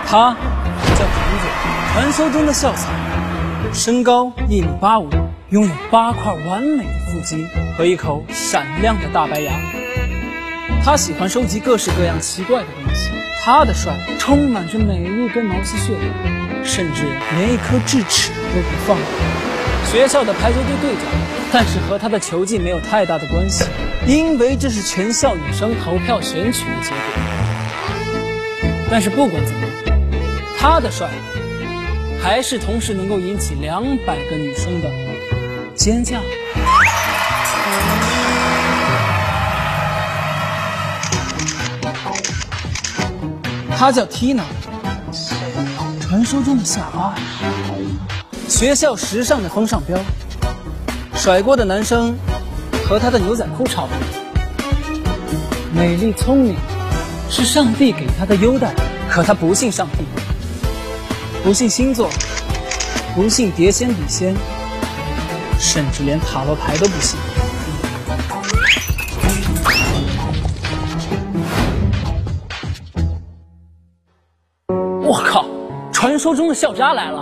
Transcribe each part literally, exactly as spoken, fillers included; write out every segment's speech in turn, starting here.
他叫竹子，传说中的校草，身高一米八五，拥有八块完美的腹肌和一口闪亮的大白牙。他喜欢收集各式各样奇怪的东西，他的帅充满着每一根毛细血管，甚至连一颗智齿都不放过。学校的排球队队长，但是和他的球技没有太大的关系，因为这是全校女生投票选取的结果。但是不管怎么样，他的帅还是同时能够引起两百个女生的尖叫。他叫 Tina， 传说中的夏巴，学校时尚的风尚标，甩锅的男生和他的牛仔裤差不多。美丽聪明是上帝给他的优待，可他不信上帝，不信星座，不信碟仙笔仙，甚至连塔罗牌都不信。我靠，传说中的校渣来了！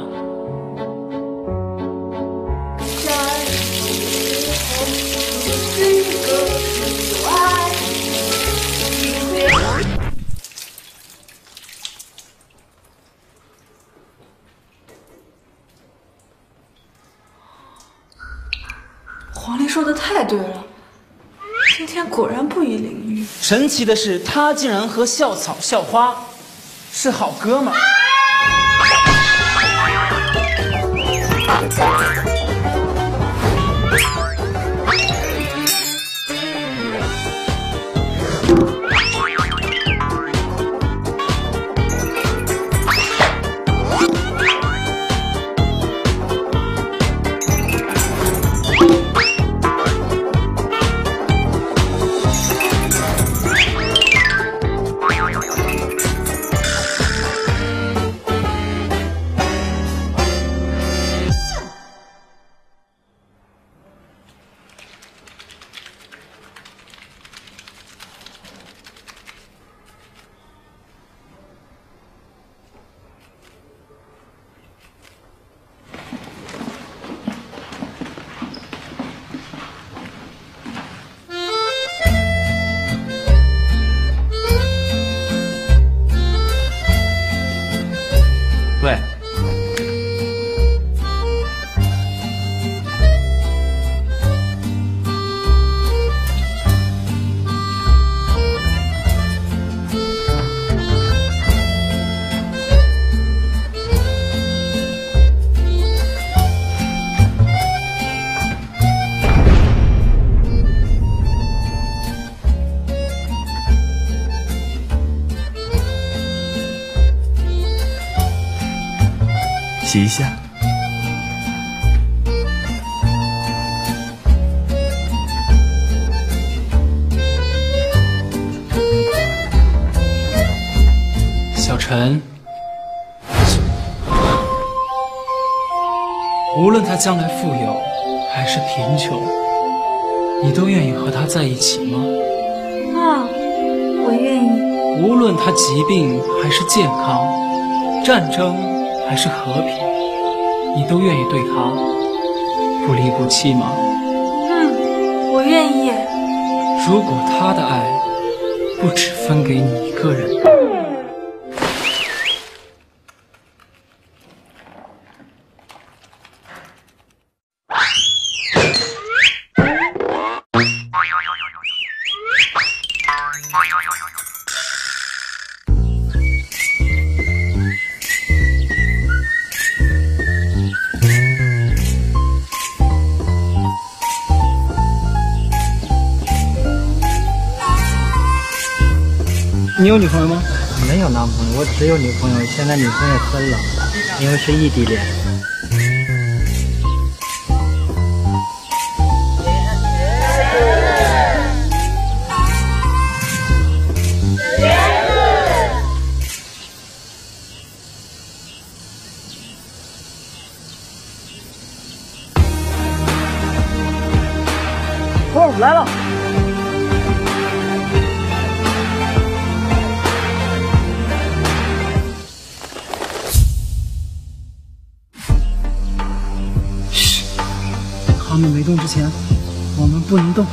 黄历说的太对了，今天果然不宜淋雨。 神奇的是，他竟然和校草、校花是好哥们儿。 喂，洗一下。 小陈，无论他将来富有还是贫穷，你都愿意和他在一起吗？ 啊，我愿意。 无论他疾病还是健康，战争还是和平，你都愿意对他不离不弃吗？ 嗯，我愿意。 如果他的爱不只分给你一个人，你有女朋友吗？ 没有男朋友，我只有女朋友。现在女朋友分了，因为是异地恋。 哦，来了。 他们没动之前，我们不能动。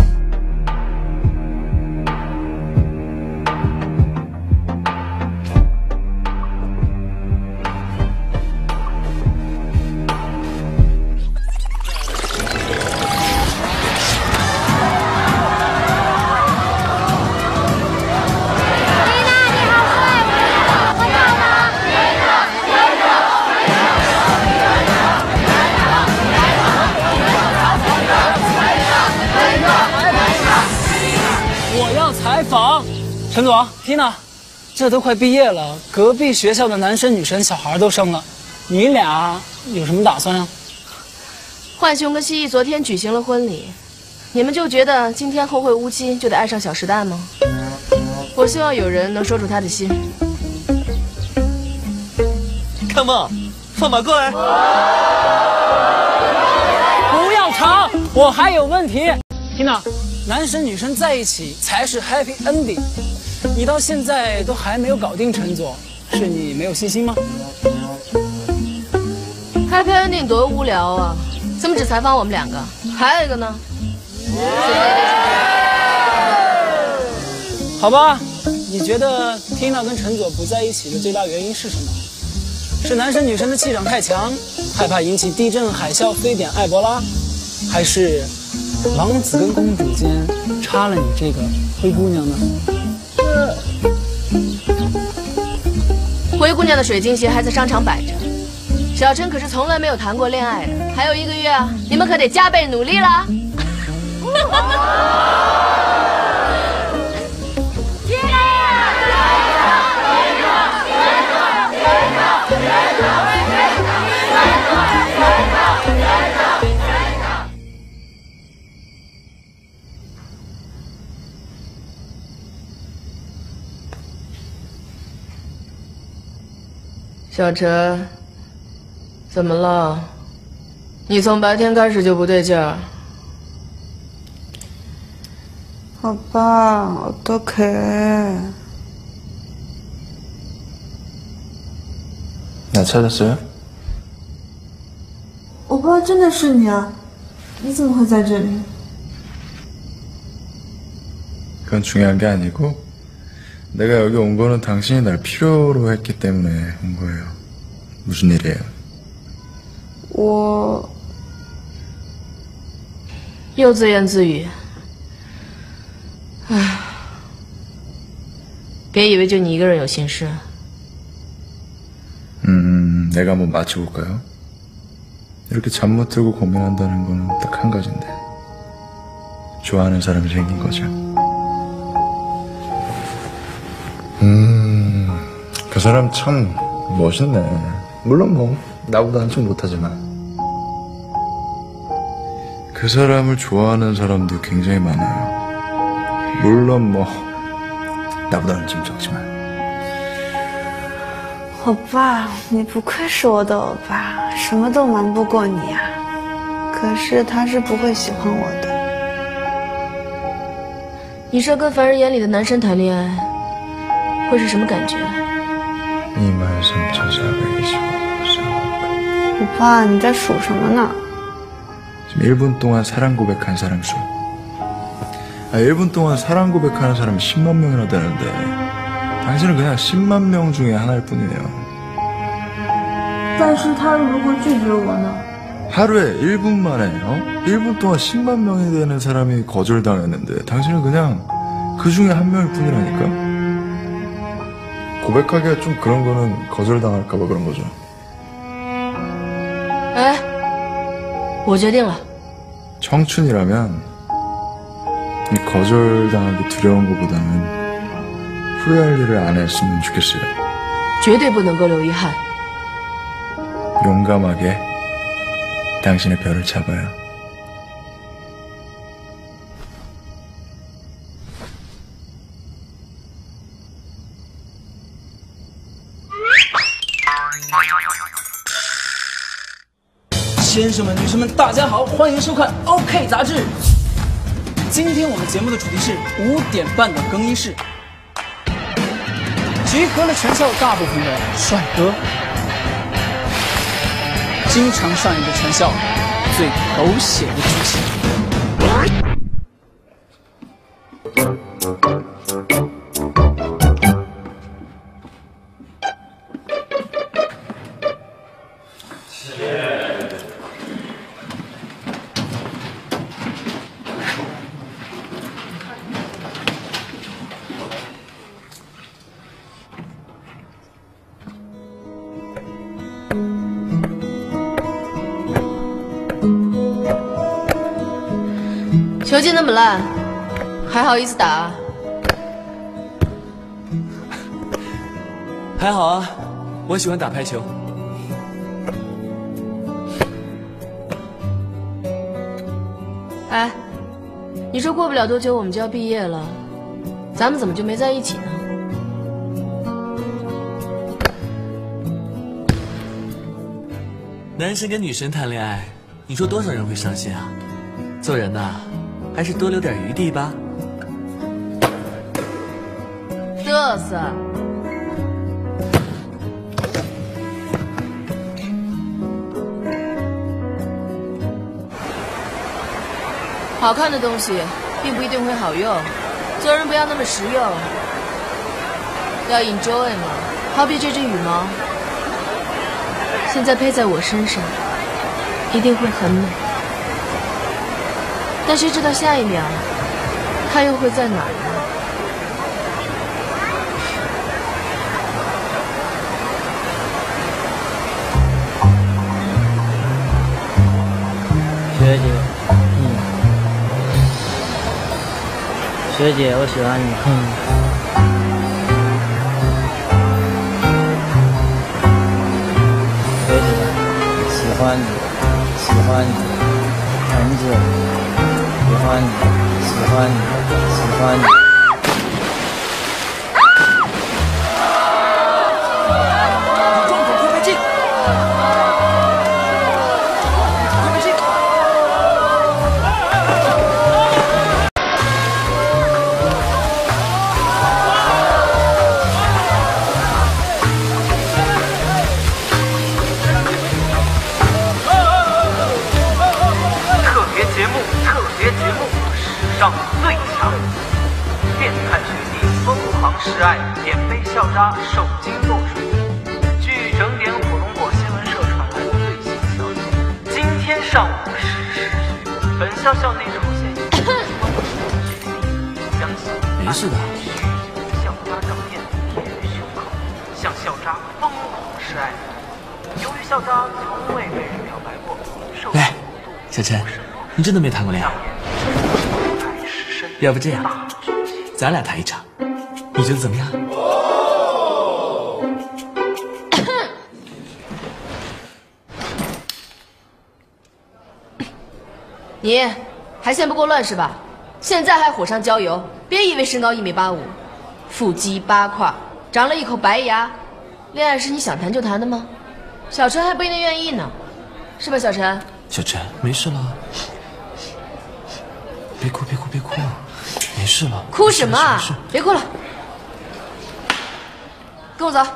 陈总 ，Tina， 这都快毕业了，隔壁学校的男生女生小孩都生了，你俩有什么打算啊？ 浣熊跟蜥蜴昨天举行了婚礼，你们就觉得今天后会无期就得爱上小时代吗？我希望有人能说出他的心。 Come on， 放马过来！ 不要吵，我还有问题。Tina， 男生女生在一起才是 happy ending。你到现在都还没有搞定陈佐，是你没有信心吗 ？Happy ending 多无聊啊！怎么只采访我们两个？还有一个呢？ 好吧，你觉得 Tina 跟陈佐不在一起的最大原因是什么？是男生女生的气场太强，害怕引起地震、海啸、非典、埃博拉，还是王子跟公主间插了你这个灰姑娘呢？ 灰姑娘的水晶鞋还在商场摆着，小陈可是从来没有谈过恋爱的。还有一个月啊，你们可得加倍努力啦！小陈，怎么了？你从白天开始就不对劲儿。 오빠, 어떡해. 나 찾았어요? 오빠, 真的是你啊？你怎么会在这里？ 그건 중요한 게 아니고 내가 여기 온 거는 당신이 날 필요로 했기 때문에 온 거예요. 무슨 일이에요? 我又自言自语。 唉，别以为就你一个人有心事。 음, 내가 한번 맞춰볼까요? 이렇게 잠 못 들고 고민한다는 거는 딱 한 가지인데 좋아하는 사람이 생긴 거죠. 음, 그 사람 참 멋있네. 물론 뭐 나보다 한참 못하지만 그 사람을 좋아하는 사람도 굉장히 많아요. 물론 뭐 나보다는 좀 적지만. 欧巴，你不愧是我的欧巴，什么都瞒不过你呀。可是他是不会喜欢我的。 你说跟凡人眼里的男生谈恋爱，会是什么感觉？ 이만 삼천사백이십오 상. 欧巴，你在数什么呢？ 지금 일 분 동안 사랑 고백한 사람 수. 아, 일 분 동안 사랑 고백하는 사람이 십만 명이나 되는데 당신은 그냥 십만 명 중에 하나일 뿐이네요. 但是他如果拒绝我呢？ 하루에 일 분 만에 어? 일 분 동안 십만 명이 되는 사람이 거절당했는데 당신은 그냥 그 중에 한 명일 뿐이라니까? 고백하기가 좀 그런 거는 거절당할까 봐 그런 거죠. 哎，我决定了。 청춘이라면 이 거절당하기 두려운 것보다는 후회할 일을 안 했으면 좋겠어요. 绝对不能够留遗憾。 용감하게 당신의 별을 잡아요. “先生们、女生们，大家好，欢迎收看 OK 杂志。今天我们节目的主题是五点半的更衣室，集合了全校大部分的帅哥。经常上演的全校最狗血的剧情。 球技那么烂，还好意思打？ 还好啊，我喜欢打排球。 哎，你说过不了多久我们就要毕业了，咱们怎么就没在一起呢？ 男神跟女神谈恋爱，你说多少人会伤心啊？做人呐，还是多留点余地吧。 嘚瑟！好看的东西并不一定会好用，做人不要那么实用，要 enjoy 嘛。好比这只羽毛，现在配在我身上，一定会很美。但谁知道下一秒，它又会在哪儿呢？ 学姐，嗯，学姐，我喜欢你，嗯。学姐，喜欢你，喜欢你，很久，喜欢你，喜欢你，喜欢你。 示爱，免费校渣受惊落水。据整点火龙果新闻社传来的最新消息，今天上午十时许，本校校内出现一名将没事的。 校渣照片贴于胸口，向校渣疯狂示爱。由于校渣从未被人表白过，受来，小陈，你真的没谈过恋爱？要不这样，咱俩谈一场。你觉得怎么样？ 你还嫌不够乱是吧？现在还火上浇油！别以为身高一米八五，腹肌八块，长了一口白牙，恋爱是你想谈就谈的吗？小陈还不一定愿意呢，是吧，小陈？ 小陈，没事了，别哭，别哭，别哭，没事了。 哭什么啊？别哭了。跟我走。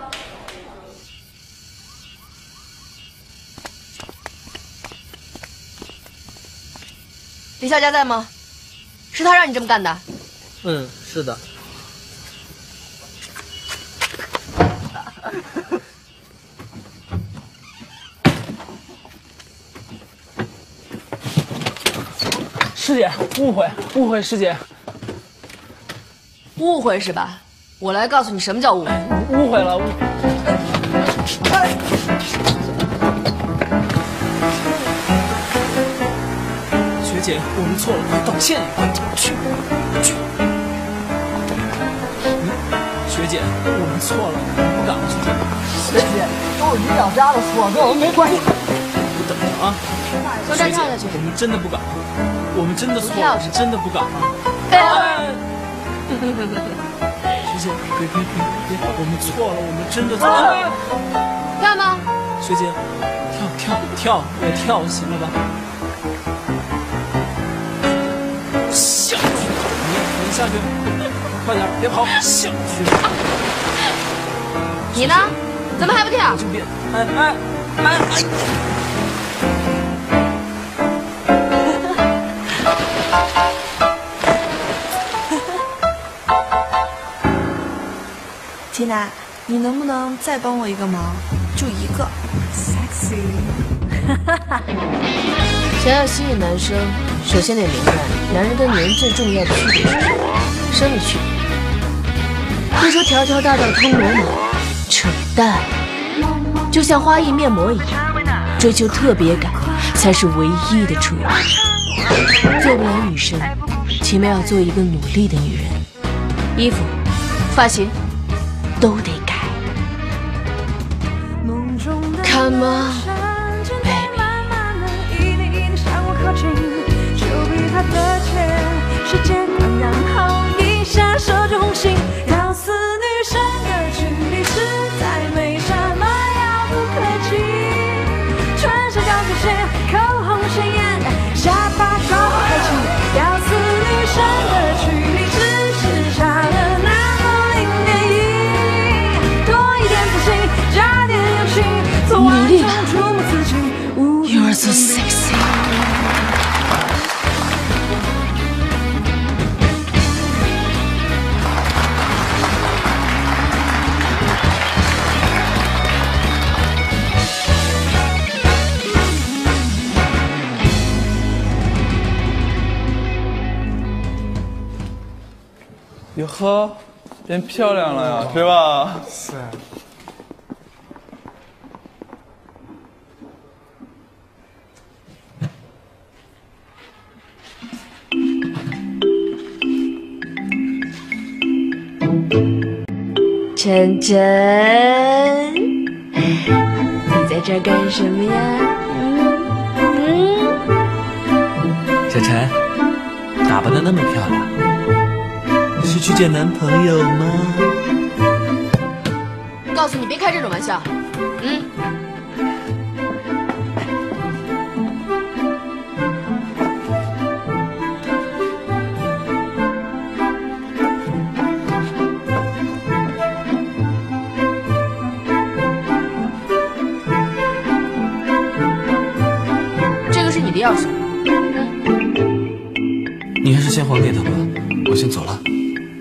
李小佳在吗？是他让你这么干的？ 嗯，是的。 师姐，误会，误会，师姐。 误会是吧？我来告诉你什么叫误会。 误会了，误。哎！学姐，我们错了，快道歉，快去去。学姐，我们错了，不敢了，学姐。 学姐，都是你小家的错，跟我们没关系。 你等着啊！ 从这儿跳下去。 我们真的不敢了，我们真的错了，我们真的不敢了。 哎！ 学姐，别别别别，我们错了，我们真的错了。 干嘛？ 学姐，跳跳跳，我跳行了吧？下去，你你下去，快点，别跑，下去。 你呢？怎么还不跳？ 就别，哎哎哎哎！ 仔，你能不能再帮我一个忙？就一个。sexy。 想要吸引男生，首先得明白男人跟女人最重要的区别是什么？生理区别。你说条条大道通罗马，扯淡。就像花艺面膜一样，追求特别感才是唯一的出路。做不了女神，起码要做一个努力的女人。衣服、发型都得改。Come on, baby。 告诉女生的距离实在没什么遥不可及，穿上高跟鞋，口红鲜艳，下巴高抬起。告诉女生的距离只是差了那么零点一，多一点自信，加点勇气，做完成触摸自己。 You are so sexy。 哟呵，变漂亮了呀，对吧？ 是。 晨晨，你在这干什么呀？嗯晨晨，打扮的那么漂亮。是去见男朋友吗？ 告诉你别开这种玩笑。嗯。这个是你的钥匙。 你还是先还给他吧，我先走了。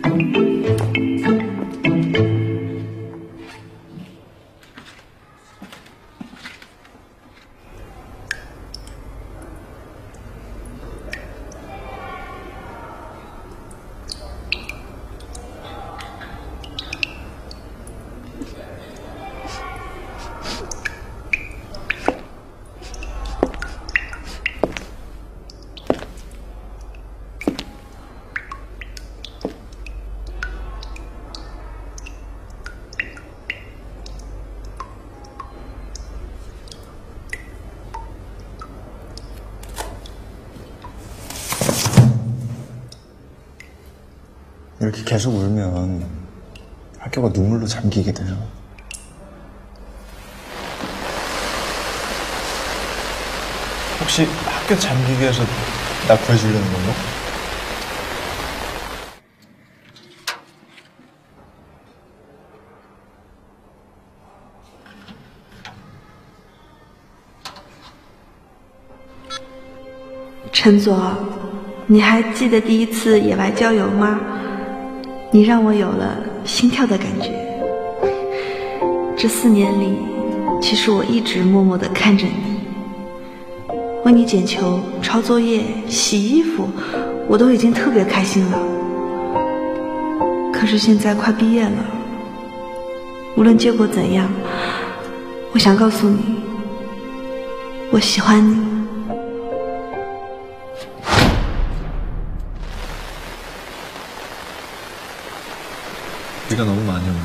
이렇게 계속 울면 학교가 눈물로 잠기게 돼요. 혹시 학교 잠기게 해서 나 구해주려는 건가? 陈佐，你还记得第一次野外郊游吗？你让我有了心跳的感觉。这四年里，其实我一直默默地看着你，为你捡球、抄作业、洗衣服，我都已经特别开心了。可是现在快毕业了，无论结果怎样，我想告诉你，我喜欢你。 비가 너무 많이 오네.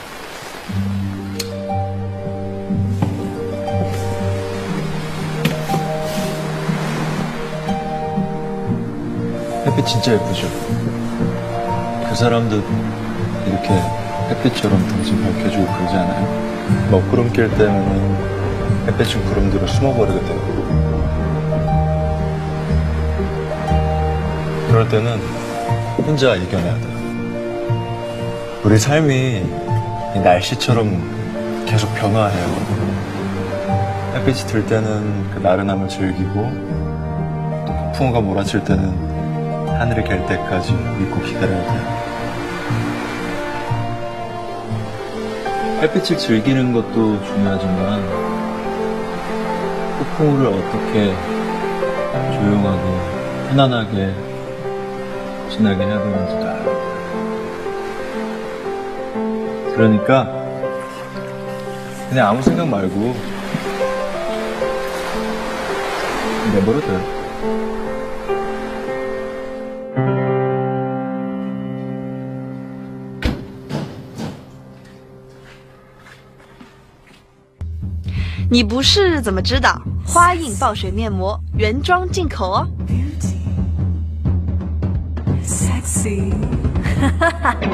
햇빛 진짜 예쁘죠? 그 사람도 이렇게 햇빛처럼 당신 밝혀주고 그러지 않아요? 먹구름 낄 때면은 햇빛은 구름 뒤로 숨어버리거든요. 그럴 때는 혼자 이겨내야 돼요. 우리 삶이 이 날씨처럼 계속 변화해요. 햇빛이 들 때는 그 나른함을 즐기고 또 폭풍우가 몰아칠 때는 하늘이 갤 때까지 믿고 기다려야 돼요. 햇빛을 즐기는 것도 중요하지만 폭풍우를 어떻게 조용하게 편안하게 지나게 해야 되는지도 알아요. 그러니까 그냥 아무 생각 말고 내버려 둬요. 你不试怎么知道？花印爆水面膜原装进口哦。Sexy， 哈哈哈。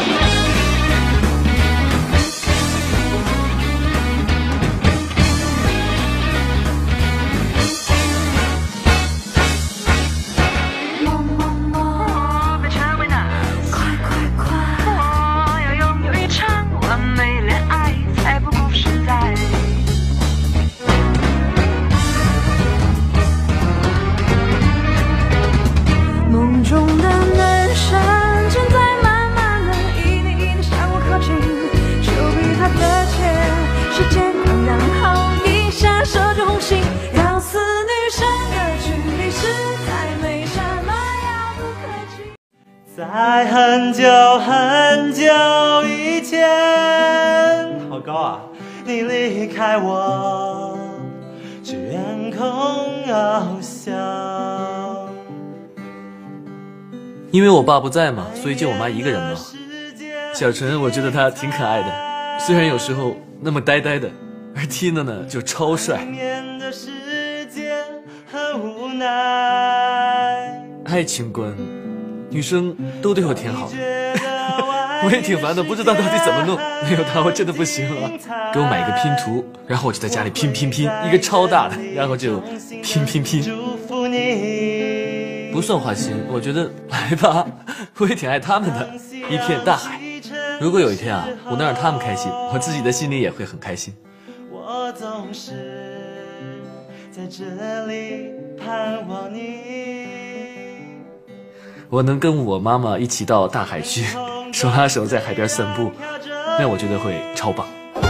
在很久很久以前，好高啊！你离开我，去远空翱翔。 因为我爸不在嘛，所以就我妈一个人嘛。小纯，我觉得他挺可爱的，虽然有时候那么呆呆的，而 Tina 呢就超帅。爱情观。女生都对我挺好的，我也挺烦的，不知道到底怎么弄。没有她我真的不行了。给我买一个拼图，然后我就在家里拼拼拼，一个超大的，然后就拼拼拼。不算花心，我觉得来吧，我也挺爱他们的，一片大海。如果有一天啊，我能让他们开心，我自己的心里也会很开心。我总是在这里盼望你。我能跟我妈妈一起到大海去，手拉手在海边散步，那我觉得会超棒。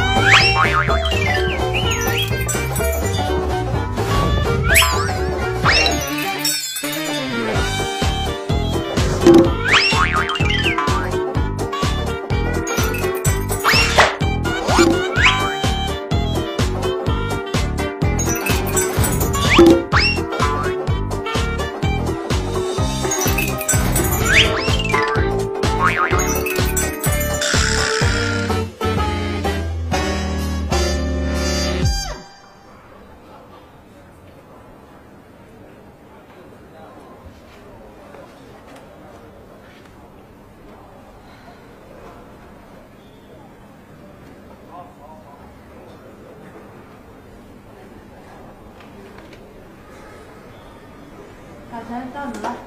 小陈，到你了。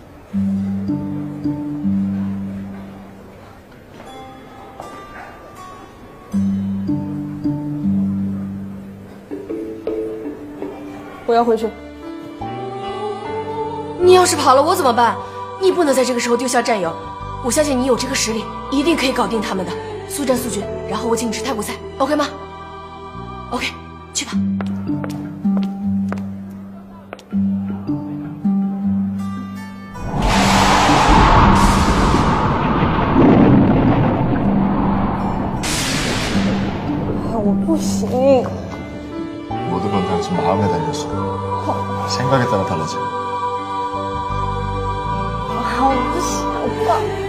我要回去。你要是跑了，我怎么办？你不能在这个时候丢下战友。我相信你有这个实力，一定可以搞定他们的。速战速决，然后我请你吃泰国菜 ，OK 吗 ？OK， 去吧。 我不行。 모든 건 당신 마음에 달렸어. 생각에 따라 달라져. 아, 我不行，오빠.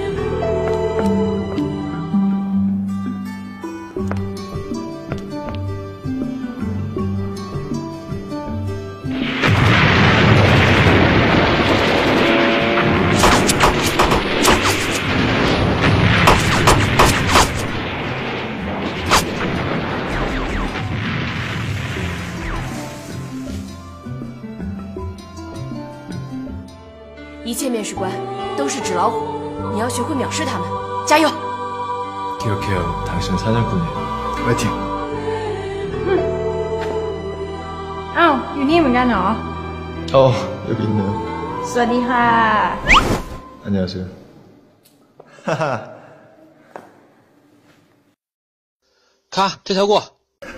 一切面试官都是纸老虎，你要学会藐视他们，加油！ 기억해요. 당신은 사냥꾼이에요. 화이팅! 응. 어, อยู่นี่เหมือนกันเหรอ 어, 여기 있네요. สวัสดีค่ะ 안녕하세요. 하하. 咔，这条过。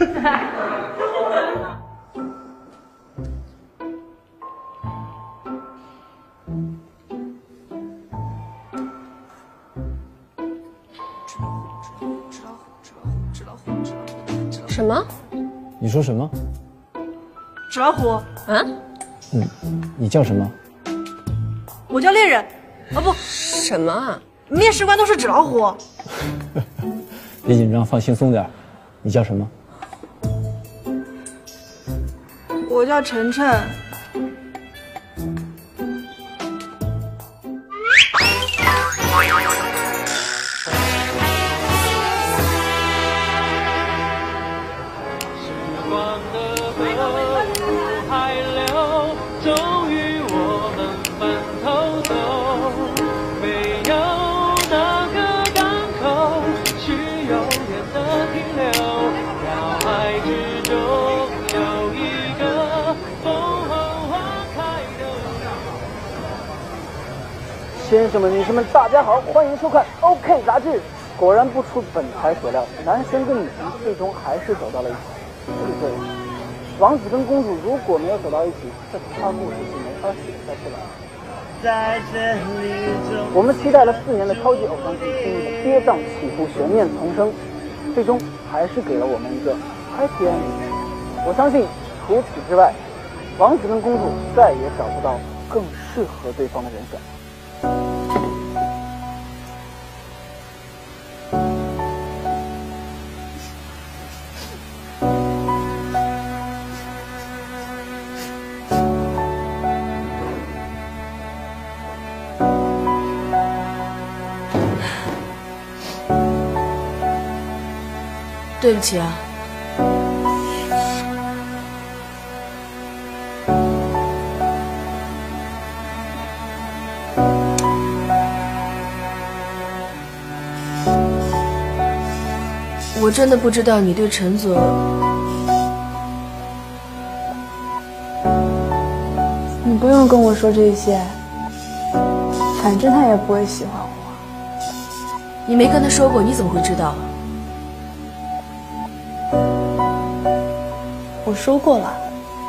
什么？ 你说什么？ 纸老虎。 嗯？ 嗯，你叫什么？ 我叫猎人。哦不， 什么啊？ 面试官都是纸老虎。 别紧张，放轻松点。你叫什么？ 我叫晨晨。 先生们、女士们，大家好，欢迎收看 OK 杂志。果然不出本台所料，男神跟女神最终还是走到了一起。所以这里，王子跟公主如果没有走到一起，这童话故事就没法写下去了。在这里，我们期待了四年的超级偶像剧，经历了跌宕起伏、悬念丛生，最终还是给了我们一个 happy ending。我相信，除此之外，王子跟公主再也找不到更适合对方的人选。 对不起啊。我真的不知道你对陈佐…… 你不用跟我说这些，反正他也不会喜欢我。 你没跟他说过，你怎么会知道？ 我说过了。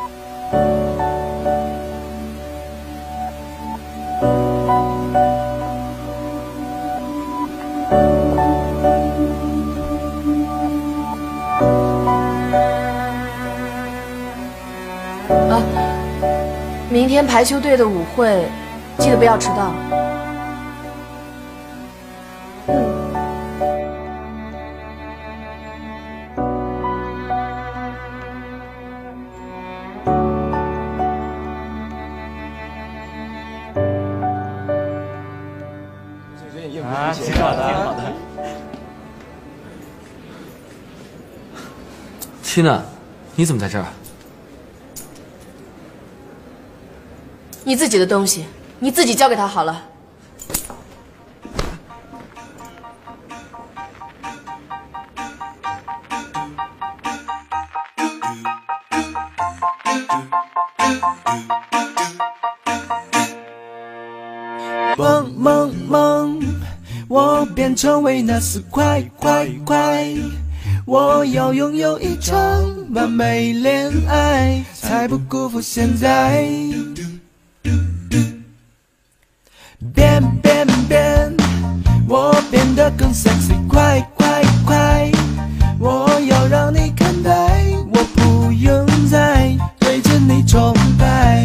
啊，明天排球队的舞会，记得不要迟到。 啊，挺好的，挺好的。缇娜，你怎么在这儿？ 你自己的东西，你自己交给他好了。 梦梦梦，我变成为那四块块块，我要拥有一场完美恋爱，才不辜负现在。变变变，我变得更 sexy， 快快快，我要让你看待，我不用再对着你崇拜。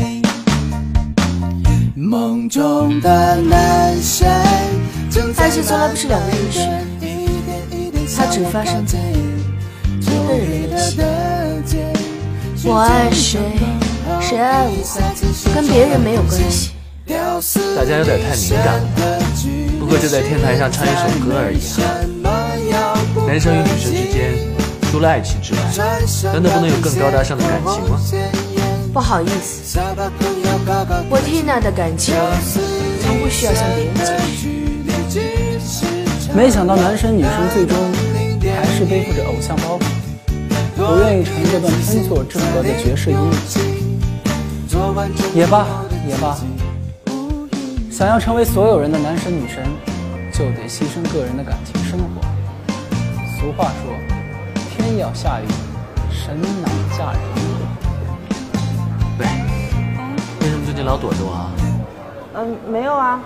梦中的男神， 爱情从来不是两个人的事，它只发生在一个人的心。我爱谁，谁爱我，跟别人没有关系。 大家有点太敏感了，不过就在天台上唱一首歌而已啊。男生与女生之间，除了爱情之外，难道不能有更高大上的感情吗？ 不好意思，我Tina的感情从不需要向别人解释。 没想到男神女神最终还是背负着偶像包袱，不愿意承这段天作之合的绝世姻缘。也罢也罢，想要成为所有人的男神女神，就得牺牲个人的感情生活。俗话说， 天要下雨，神难嫁人。 喂，为什么最近老躲着我啊？ 嗯，没有啊。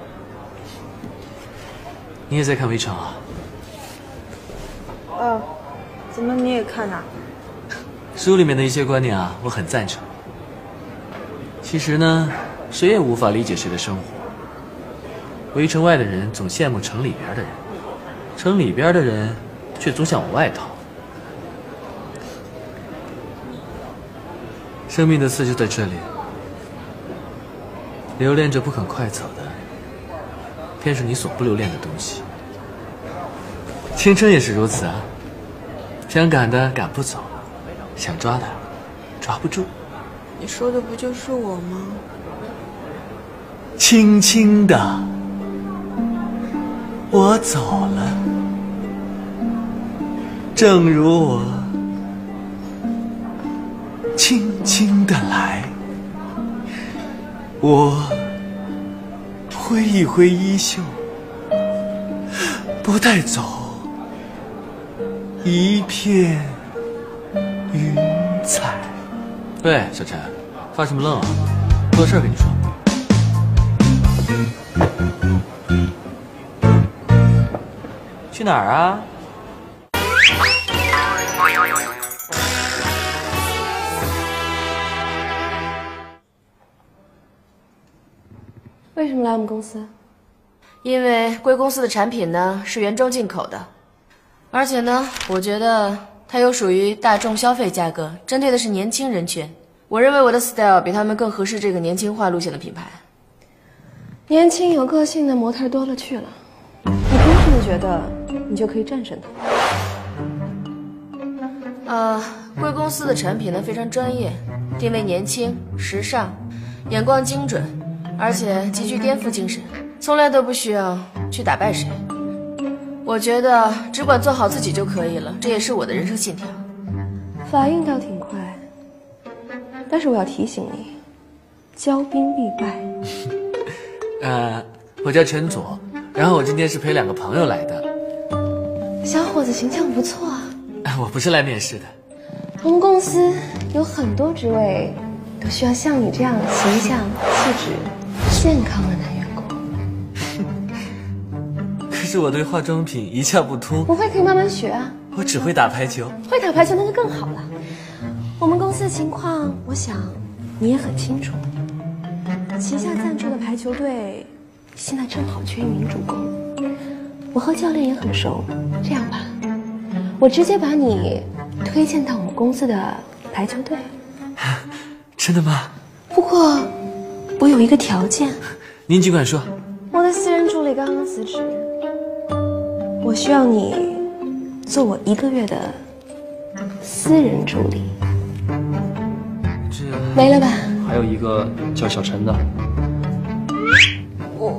你也在看《围城》啊？ 哦，怎么你也看啊？ 书里面的一些观念啊，我很赞成。其实呢，谁也无法理解谁的生活。围城外的人总羡慕城里边的人，城里边的人却总想往外逃。生命的刺就在这里，留恋着不肯快走的，偏是你所不留恋的东西。青春也是如此啊，想赶的赶不走，想抓的抓不住。 你说的不就是我吗？ 轻轻的，我走了，正如我轻轻的来。我挥一挥衣袖，不带走一片云彩。喂，小陈，发什么愣啊？我有事跟你说。去哪儿啊？ 为什么来我们公司？ 因为贵公司的产品呢是原装进口的，而且呢，我觉得它有属于大众消费价格，针对的是年轻人群。我认为我的 style 比他们更合适这个年轻化路线的品牌。 年轻有个性的模特多了去了，你凭什么觉得你就可以战胜他？ 呃，贵公司的产品呢非常专业，定位年轻、时尚，眼光精准，而且极具颠覆精神，从来都不需要去打败谁。我觉得只管做好自己就可以了，这也是我的人生信条。 反应倒挺快，但是我要提醒你，骄兵必败。 呃，我叫陈佐，然后我今天是陪两个朋友来的。 小伙子形象不错啊。 我不是来面试的。 我们公司有很多职位都需要像你这样形象、气质、健康的男员工。 可是我对化妆品一窍不通。 不会可以慢慢学啊。 我只会打排球。 会打排球那就更好了。我们公司的情况，我想你也很清楚。旗下赞助的排球队现在正好缺一名主攻，我和教练也很熟。这样吧，我直接把你推荐到我们公司的排球队。 真的吗？ 不过我有一个条件。 您尽管说。 我的私人助理刚刚辞职，我需要你做我一个月的私人助理。 这没了吧？ 还有一个叫小陈的。 我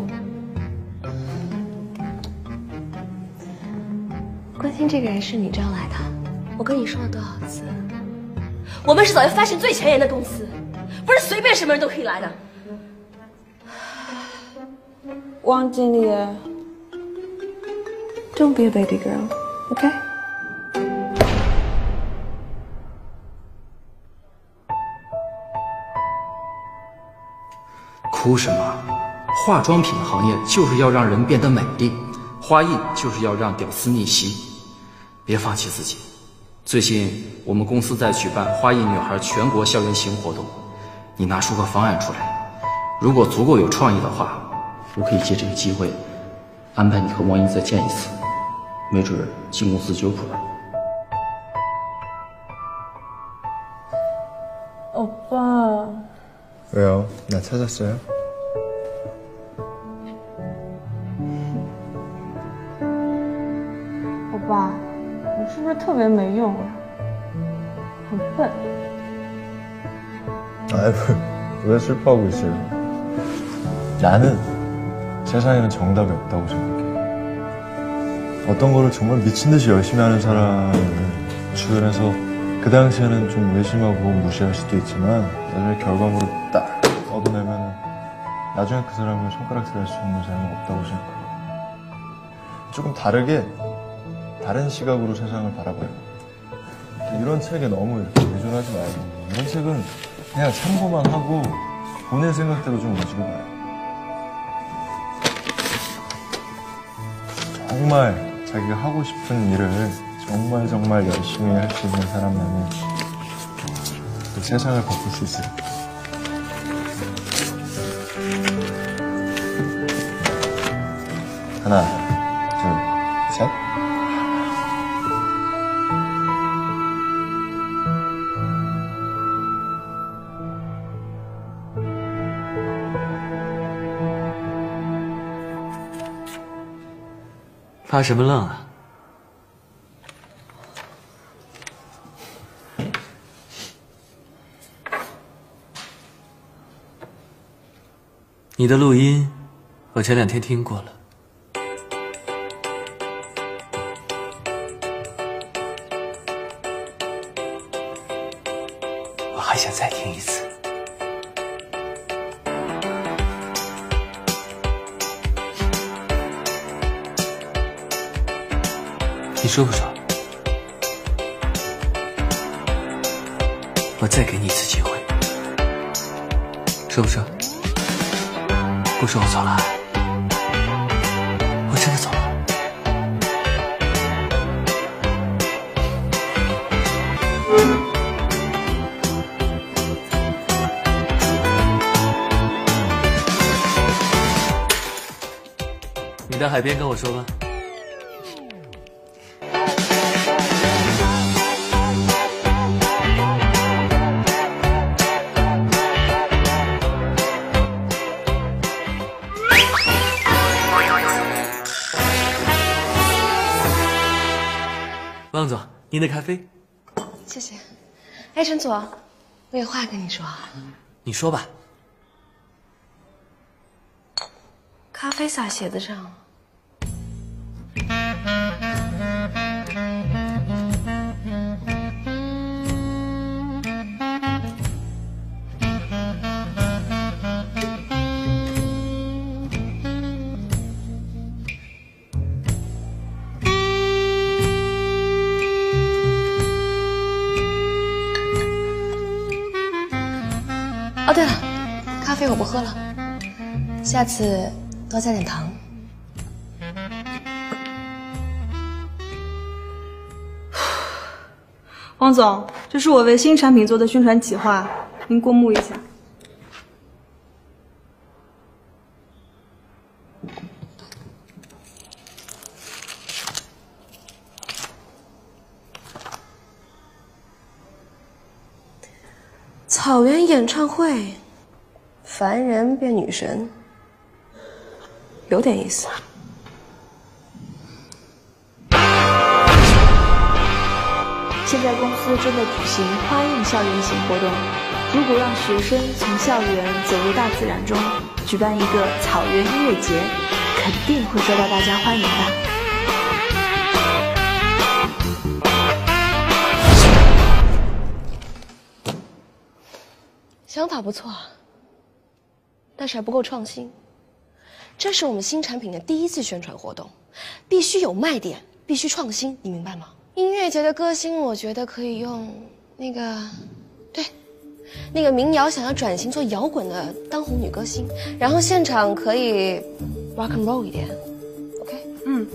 关心这个人是你招来的，我跟你说了多少次？我们是早就发现最前沿的公司，不是随便什么人都可以来的。 汪经理 ，Don't be a baby girl, OK？ 哭什么？化妆品行业就是要让人变得美丽，花艺就是要让屌丝逆袭。别放弃自己。最近我们公司在举办花艺女孩全国校园行活动，你拿出个方案出来，如果足够有创意的话，我可以借这个机会安排你和王英再见一次，没准进公司就有谱了。 欧巴。 왜요? 나 찾았어요? 오빠, 你是不是特别没用啊？很笨。 아이, 왜 슬퍼하고 있어요? 나는 세상에는 정답이 없다고 생각해. 어떤 거를 정말 미친듯이 열심히 하는 사람을 주변에서 그 당시에는 좀 의심하고 무시할 수도 있지만 나중에 결과물을 딱 얻어내면 나중에 그 사람을 손가락질할 수 있는 사람은 없다고 생각해요. 조금 다르게 다른 시각으로 세상을 바라봐요. 이런 책에 너무 이렇게 의존하지 말고 이런 책은 그냥 참고만 하고 본인 생각대로 좀 위주로 봐요. 정말 자기가 하고 싶은 일을 정말 정말 열심히 할 수 있는 사람만이 그 세상을 바꿀 수 있어요. 하나, 둘, 셋. 发什么愣啊？你的录音我前两天听过了，我还想再听一次。你说不说？我再给你一次机会，说不说？不说我走了，我真的走了。你到海边跟我说吧。汪总，您的咖啡。 谢谢。哎，陈总，我有话跟你说。 你说吧。 咖啡洒鞋子上。哦，对了，咖啡我不喝了，下次多加点糖。 汪总，这是我为新产品做的宣传企划，您过目一下。 草原演唱会，凡人变女神，有点意思。 现在公司正在举行花印校园型活动，如果让学生从校园走入大自然中，举办一个草原音乐节，肯定会受到大家欢迎的。 想法不错，但是还不够创新。这是我们新产品的第一次宣传活动，必须有卖点，必须创新，你明白吗？音乐节的歌星，我觉得可以用那个，对，那个民谣想要转型做摇滚的当红女歌星，然后现场可以 rock and roll 一点 ，OK？ 嗯。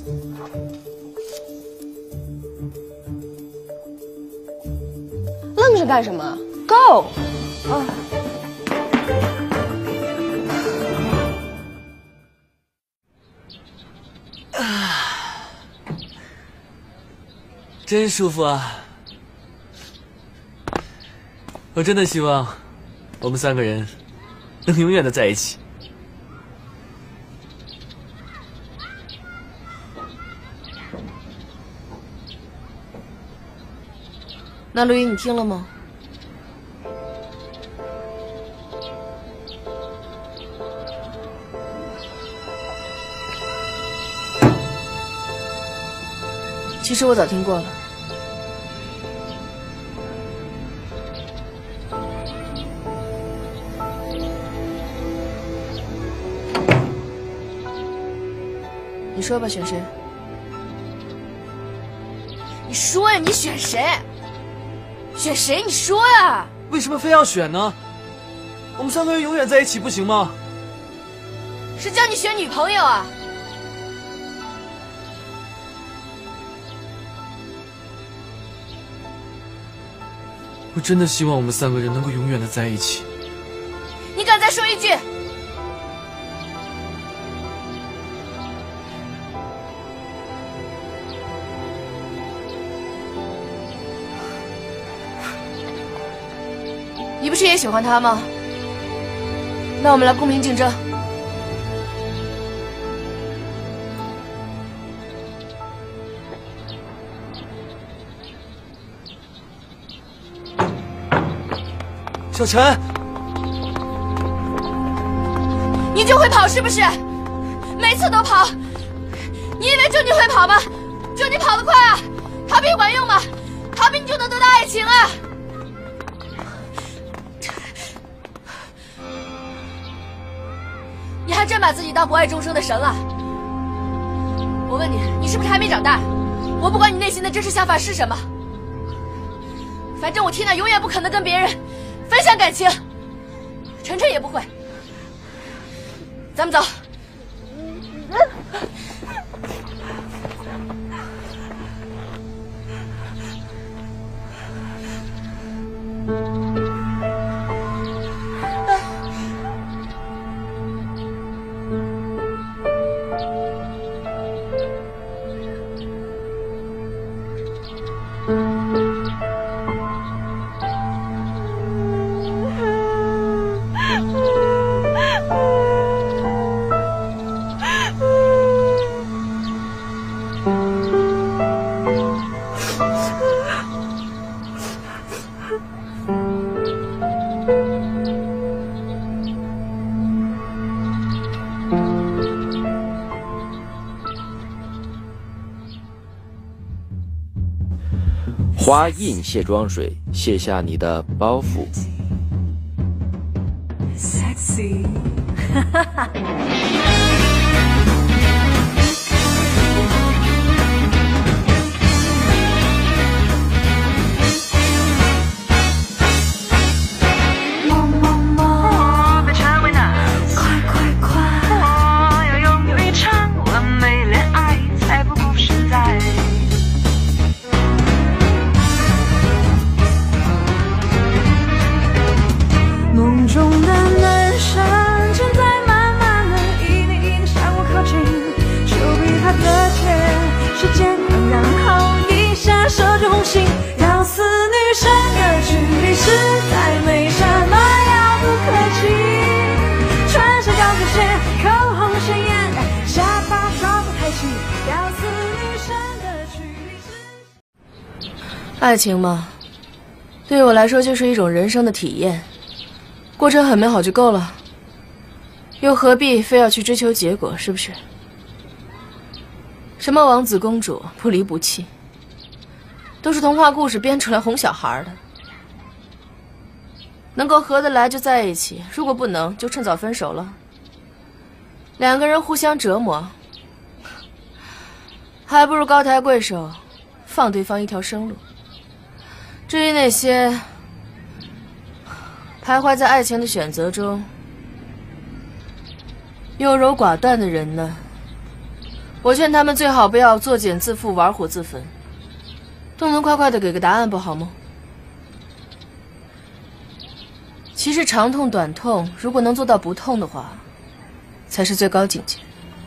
愣着干什么 ？Go！ 哦。 啊，真舒服啊！我真的希望我们三个人能永远的在一起。 那录音你听了吗？其实我早听过了。你说吧，选谁？你说呀，你选谁？ 选谁？你说呀！ 为什么非要选呢？我们三个人永远在一起不行吗？ 是叫你选女朋友啊？ 我真的希望我们三个人能够永远的在一起。 你敢再说一句？你不是也喜欢他吗？那我们来公平竞争。 小陈， 你就会跑是不是？每次都跑，你以为就你会跑吗？就你跑得快啊？逃避管用吗？逃避你就能得到爱情啊？你还真把自己当博爱众生的神了？我问你，你是不是还没长大？我不管你内心的真实想法是什么，反正我缇娜永远不可能跟别人分享感情，晨晨也不会。咱们走。 花印卸妆水，卸下你的包袱。 Sexy 梦梦梦，别成为那快快快，我要拥有一场完美恋爱，才不顾现在。梦中的男生正在慢慢的一点一点向我靠近，手比他的肩，时间刚刚好，一下手就红心。要死女生的距离实在没什么遥不可及，穿上高跟鞋，口红鲜艳，下巴高不抬起。要死女生的距离是…… 爱情嘛，对于我来说就是一种人生的体验。过程很美好就够了，又何必非要去追求结果，是不是？什么王子公主不离不弃，都是童话故事编出来哄小孩的。能够合得来就在一起，如果不能就趁早分手了。两个人互相折磨，还不如高抬贵手，放对方一条生路。至于那些徘徊在爱情的选择中优柔寡断的人呢，我劝他们最好不要作茧自缚，玩火自焚，都能快快的给个答案不好吗？其实长痛短痛，如果能做到不痛的话，才是最高境界。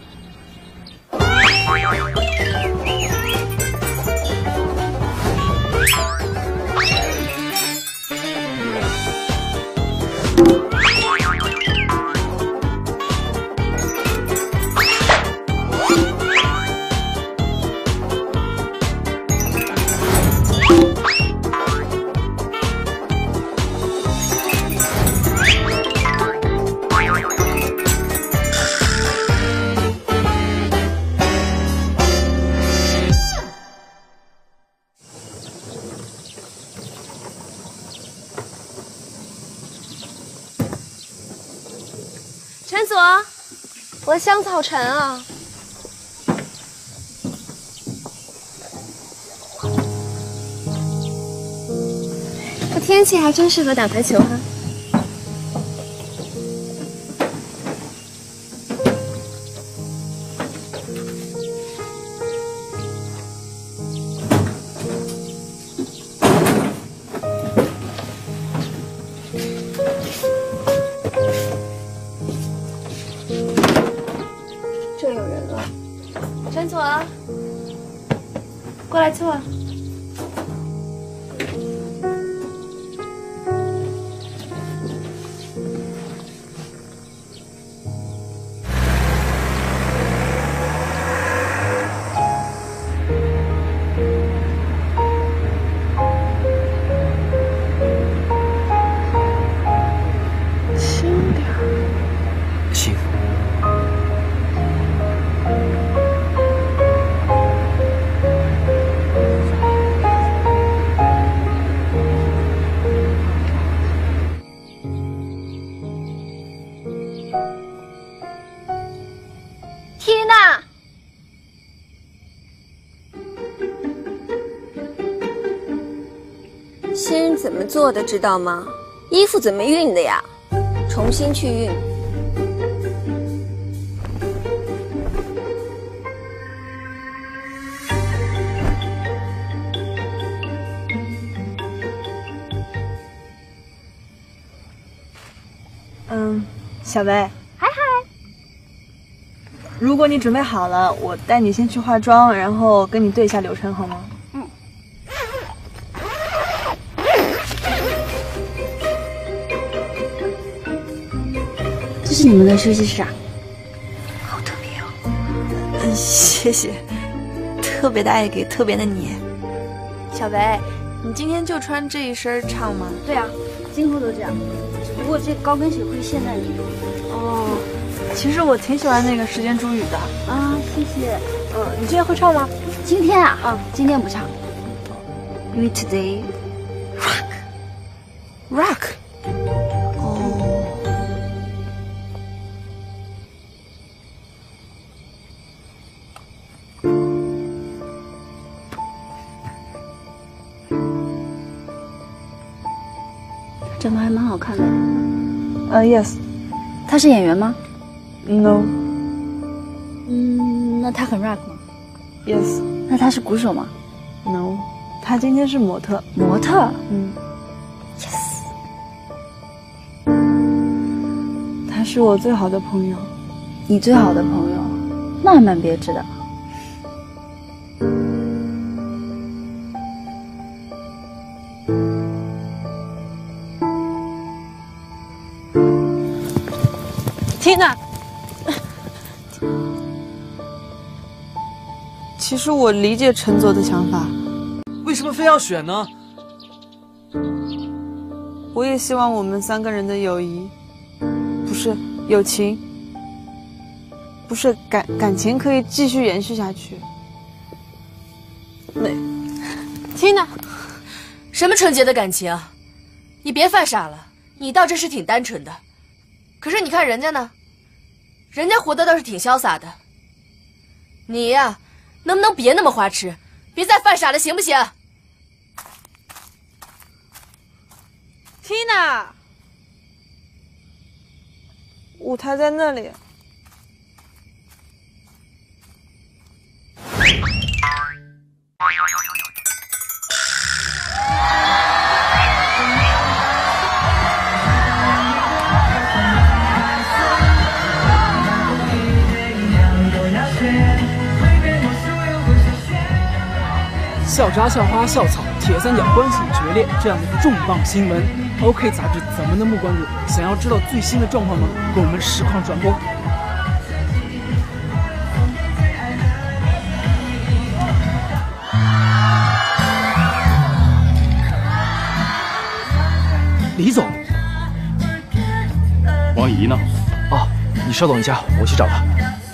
陈佐，我的香草橙啊！ 天气还真适合打排球哈。这有人了，陈总啊，过来坐。 先怎么做的知道吗？衣服怎么熨的呀？重新去熨。 嗯，小薇，嗨嗨。如果你准备好了，我带你先去化妆，然后跟你对一下流程，好吗？ 这是你们的休息室啊， 好特别哦。嗯，谢谢，特别的爱给特别的你。 小薇，你今天就穿这一身唱吗？ 对啊，今后都这样，只不过这高跟鞋会现代一点。 哦，其实我挺喜欢那个时间煮雨的。 啊，谢谢。 嗯，你今天会唱吗？ 今天啊，嗯，今天不唱，因为 today rock rock。 长得还蛮好看的。 呃、uh, ，yes。 他是演员吗 ？No。 嗯，那他很 rock 吗 ？Yes。 那他是鼓手吗 ？No。他今天是模特。 模特？ 嗯。 Yes。 他是我最好的朋友。 你最好的朋友？那还蛮别致的。 Tina， 其实我理解陈佐的想法。 为什么非要选呢？ 我也希望我们三个人的友谊，不是友情，不是感感情，可以继续延续下去。 那 Tina， 什么纯洁的感情啊？你别犯傻了，你倒真是挺单纯的。 可是你看人家呢，人家活得倒是挺潇洒的。你呀，能不能别那么花痴，别再犯傻了，行不行 ？Tina， 舞台在那里。 校渣、校花、校草、铁三角关系决裂这样的重磅新闻 ，OK 杂志怎么能不关注？想要知道最新的状况吗？跟我们实况转播。李总， 王怡呢？哦，你稍等一下，我去找她。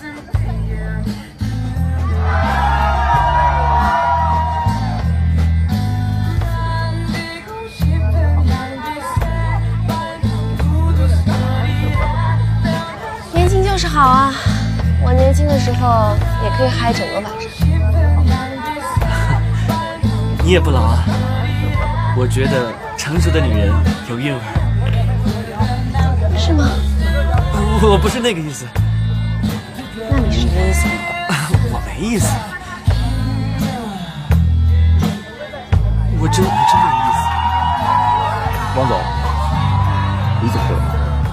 就是好啊！我年轻的时候也可以嗨整个晚上。 你也不老啊！我觉得成熟的女人有韵味。 是吗？ 我不是那个意思。 那你是什么意思？ 我没意思。我真我真没意思。 王总，你怎么了？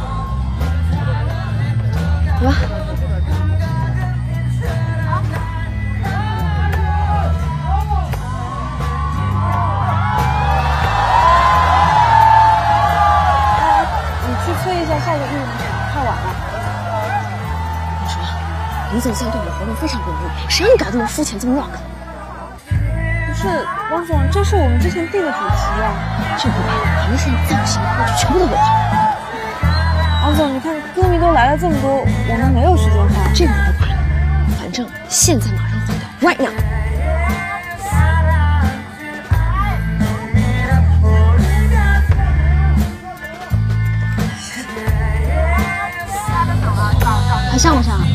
走吧。 下一个运动场太晚了。 我说，李总现在对我们活动非常不满意，谁让你搞这么肤浅，这么 rock？ 不是，汪总，这是我们之前定的主题啊。 这不办，我们现在造型歌曲全部都给他。 汪总，你看歌迷都来了这么多，我们没有时间看。 这个我不管了，反正现在马上换掉 ，right now。还像不像？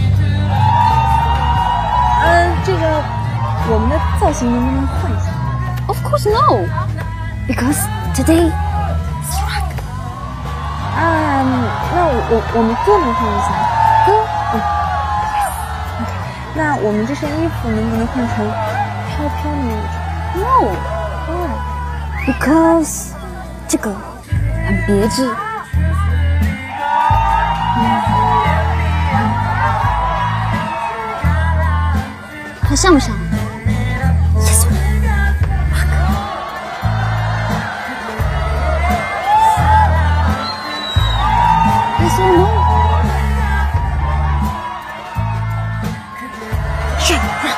嗯，这个我们的造型能不能换一下 ？Of course no, because today is rock. 啊，那我我们歌能换一下？歌，嗯 ，OK。那我们这身衣服能不能换成飘飘的那种 ？No, because 这个很别致。还像不像 ？Yes. Yes or no? Sure.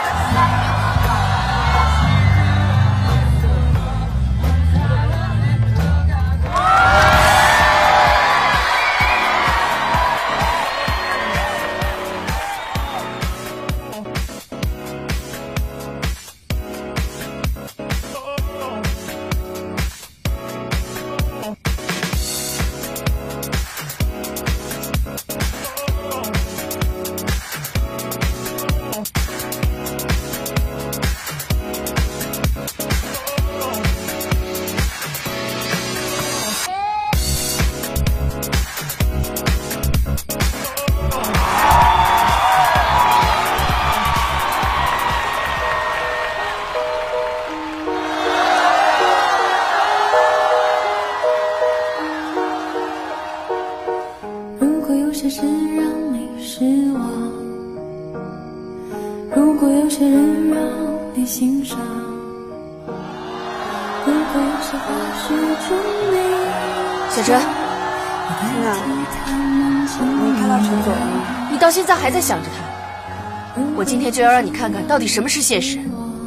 小陈， 那你看到陈总了吗？ 你到现在还在想着他，我今天就要让你看看到底什么是现实。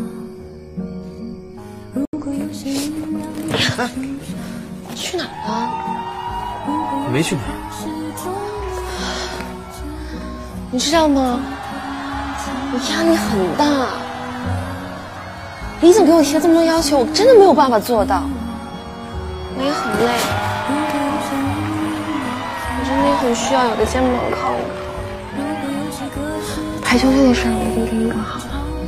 哎， 去哪儿了？ 你没去哪儿？ 你知道吗？我压力很大。李总给我提了这么多要求，我真的没有办法做到。我也很累，我真的也很需要有个肩膀靠我。排球队的事儿我已经给你搞好了。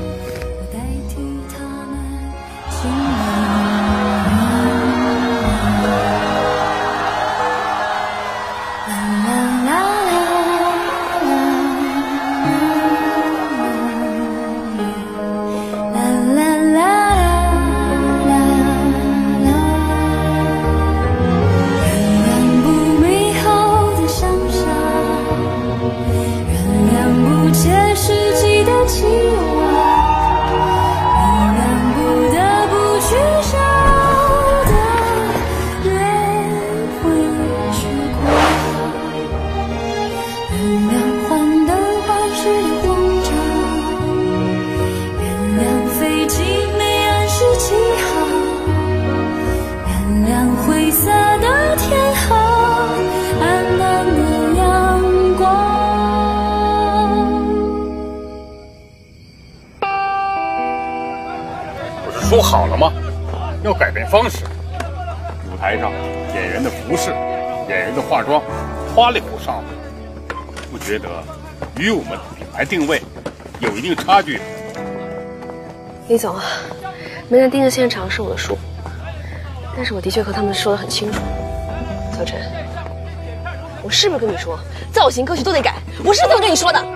说好了吗？要改变方式。舞台上演员的服饰、演员的化妆，花里胡哨的，不觉得与我们品牌定位有一定差距？ 李总啊，没能盯着现场是我的疏忽， 但是我的确和他们说得很清楚，小陈，我是不是跟你说造型歌曲都得改？我是这么跟你说的。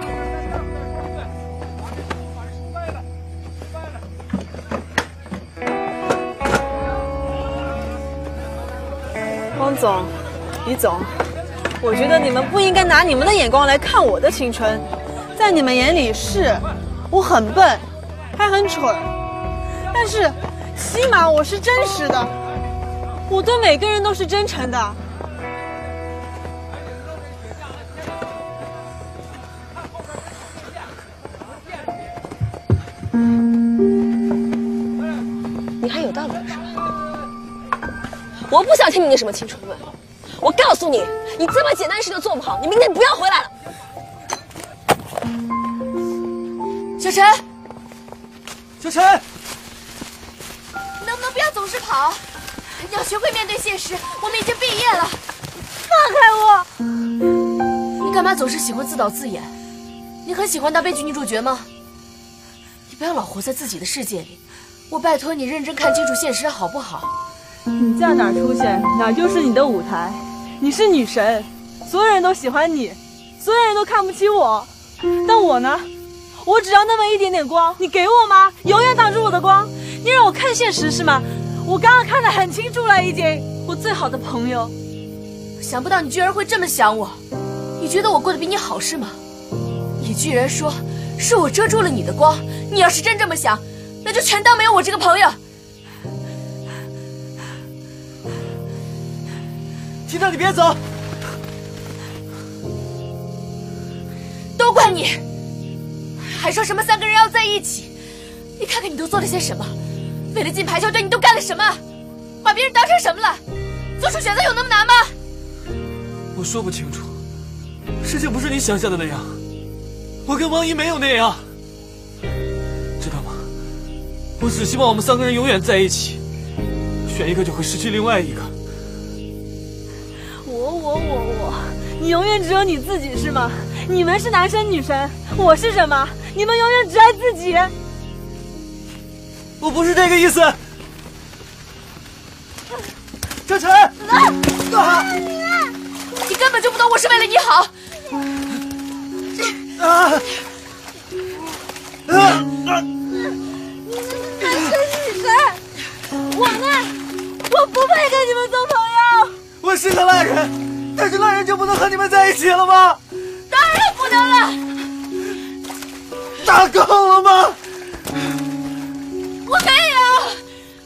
汪总，李总，我觉得你们不应该拿你们的眼光来看我的青春，在你们眼里是我很笨，还很蠢，但是起码我是真实的，我对每个人都是真诚的。 你还有道理是吧？我不想听你那什么青春论，我告诉你，你这么简单的事都做不好，你明天不要回来了。小陈， 小陈， 你能不能不要总是跑？你要学会面对现实。我们已经毕业了， 放开我！你干嘛总是喜欢自导自演？你很喜欢当悲剧女主角吗？你不要老活在自己的世界里。我拜托你认真看清楚现实好不好？ 你在哪儿出现，哪就是你的舞台。你是女神，所有人都喜欢你，所有人都看不起我。但我呢？我只要那么一点点光，你给我吗？永远挡住我的光。你让我看现实是吗？我刚刚看得很清楚了，已经。我最好的朋友。 想不到你居然会这么想我。你觉得我过得比你好是吗？你居然说是我遮住了你的光。你要是真这么想，那就全当没有我这个朋友。 缇娜，你别走！ 都怪你，还说什么三个人要在一起？你看看你都做了些什么？为了进排球队，你都干了什么？把别人当成什么了？做出选择有那么难吗？ 我说不清楚，事情不是你想象的那样。我跟王姨没有那样，知道吗？我只希望我们三个人永远在一起，选一个就会失去另外一个。 我我我我，你永远只有你自己是吗？你们是男神女神，我是什么？你们永远只爱自己。 我不是这个意思。小陈， 啊！你根本就不懂我是为了你好。 啊！啊！ 男神女神，我呢？我不配跟你们做朋友。 我是个烂人，但是烂人就不能和你们在一起了吗？ 当然不能了。 打够了吗？ 我没有。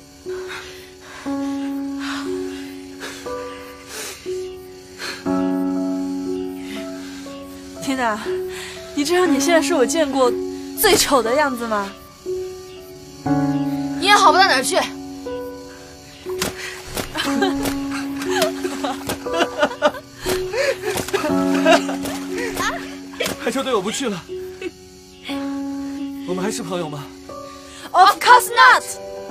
缇娜，你知道你现在是我见过最丑的样子吗？ 你也好不到哪儿去。 排球队我不去了，我们还是朋友吗 ？Of course not。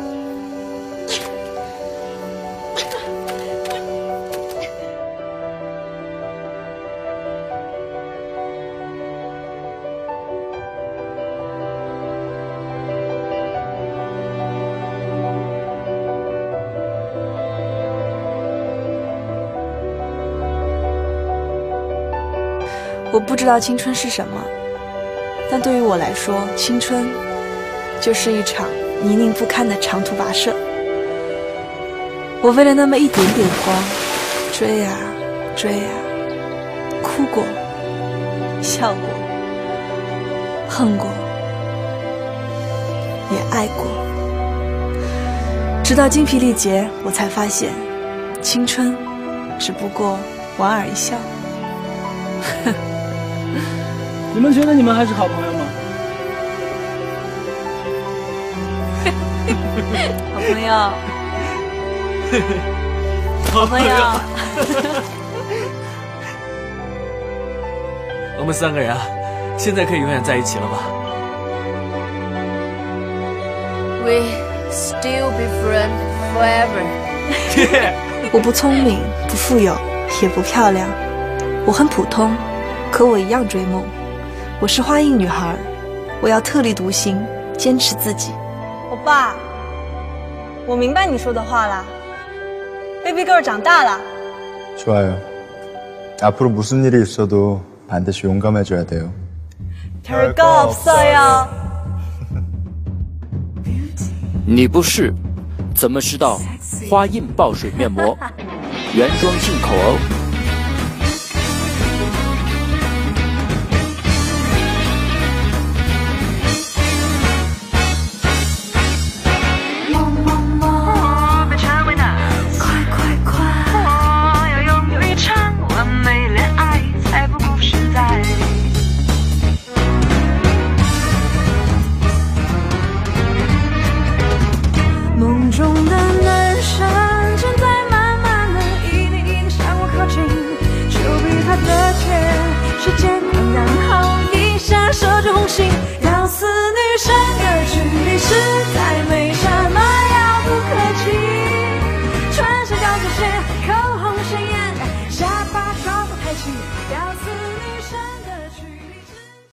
我不知道青春是什么，但对于我来说，青春就是一场泥泞不堪的长途跋涉。我为了那么一点点光，追啊追啊，哭过，笑过，恨过，也爱过，直到精疲力竭，我才发现，青春只不过莞尔一笑。 你们觉得你们还是好朋友吗？ 好朋友，好朋友。 我们三个人啊，现在可以永远在一起了吧 ？We still be friends forever 。 我不聪明，不富有，也不漂亮，我很普通，可我一样追梦。我是花印女孩，我要特立独行，坚持自己。 欧巴，我明白你说的话啦。 ，baby girl 长大了。 좋아요. 앞으로 무슨 일이 있어도 반드시 용감해져야 돼요. 별거 없어요. 你不是，怎么知道花印爆水面膜原装进口哦。